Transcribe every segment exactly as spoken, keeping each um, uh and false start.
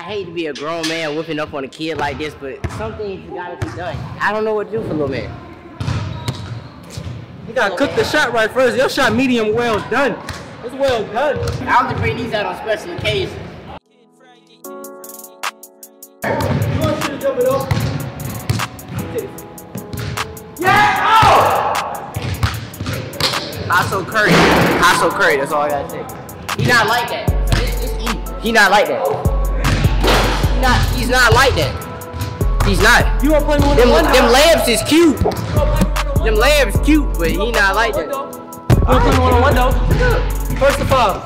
hate to be a grown man whipping up on a kid like this, but some things gotta be done. I don't know what to do for little man. You gotta cook the shot right first. Your shot medium well done. It's well done. I'll just bring these out on special occasions. You want you to jump it up? Yeah! Oh! Hasso Curry. Hasso Curry, that's all I gotta say. He not like that. Just, just eat. He not like that. He not, he's not like that. He's not. You wanna play one them, on one? Them layups is cute. Them layups cute, but he not like that. You wanna play one on one though? First of all.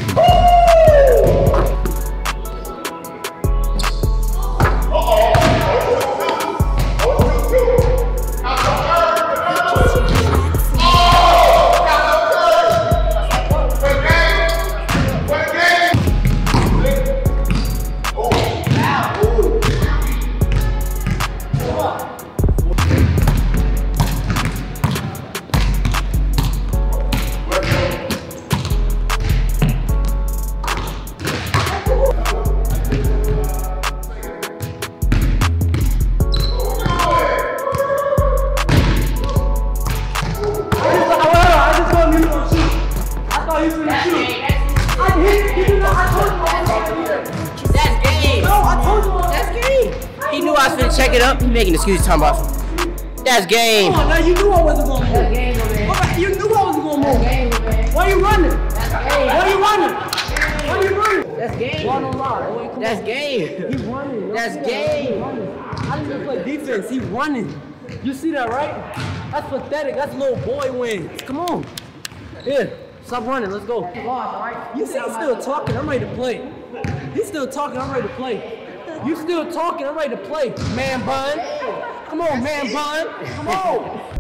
He knew I was finna check it up. He making excuses talking about that's game. Come on, now you knew I wasn't gonna move. That's game, man. Right, you knew I wasn't gonna move. That's game, man. Why you running? That's game. Why you running? Why you running? That's game. That's game. He running. That's game. I didn't even play defense. He running. You see that, right? That's pathetic. That's little boy wins. Come on. Yeah. Stop running. Let's go. You see he's still talking. I'm ready to play. He's still talking. I'm ready to play. You still talking, I'm ready to play. Man bun. Come on, man bun. Come on.